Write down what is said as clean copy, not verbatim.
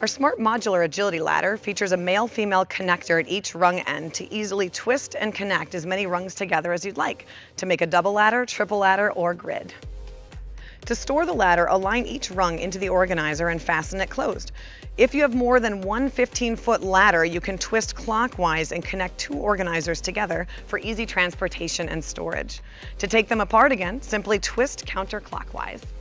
Our smart modular agility ladder features a male-female connector at each rung end to easily twist and connect as many rungs together as you'd like to make a double ladder, triple ladder, or grid. To store the ladder, align each rung into the organizer and fasten it closed. If you have more than one 15-foot ladder, you can twist clockwise and connect two organizers together for easy transportation and storage. To take them apart again, simply twist counterclockwise.